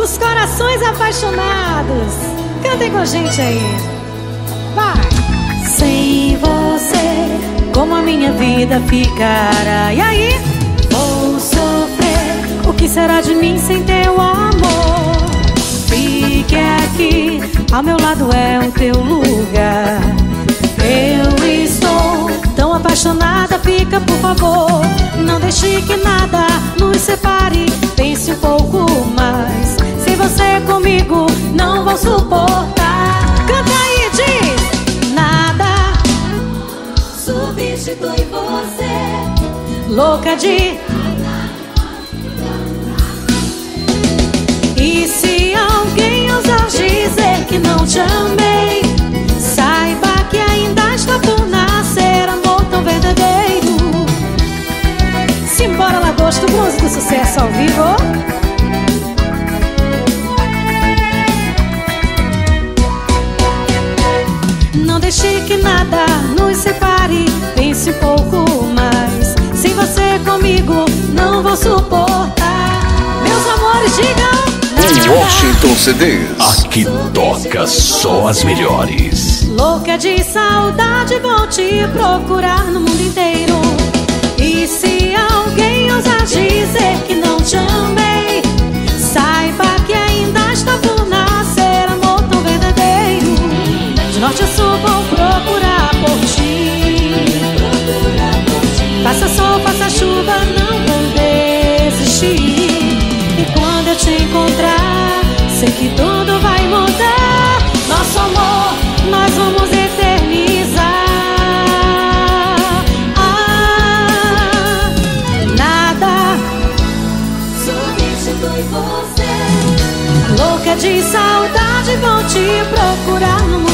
Os corações apaixonados, cantem com a gente aí. Vai! Sem você, como a minha vida ficará? E aí? Vou sofrer, o que será de mim sem teu amor? Fique aqui, ao meu lado é o teu lugar. Eu estou tão apaixonada, fica por favor. Não deixe que nada nos separe, pense um pouco mais. Sem você comigo não vou suportar. Canta aí, diz! Nada substitui você. Louca de... E se alguém ousar dizer que não te amei, saiba que ainda está por nascer amor tão verdadeiro. Simbora, Lagosto, bronze do sucesso ao vivo. Não deixe que nada nos separe, pense um pouco mais. Sem você comigo não vou suportar. Meus amores, digam. Washington CDs. Aqui toca só as melhores. Louca de saudade, vou te procurar no mundo inteiro. E se alguém ousar dizer que não te amei, saiba que ainda está por nascer amor tão verdadeiro. De norte a sul vou procurar por ti. Faça sol, faça chuva, não vou desistir. E quando eu te encontrar, sei que tudo vai mudar. Nosso amor, nós vamos eternizar. Nada substitui você. Louca de saudade, vou te procurar no mundo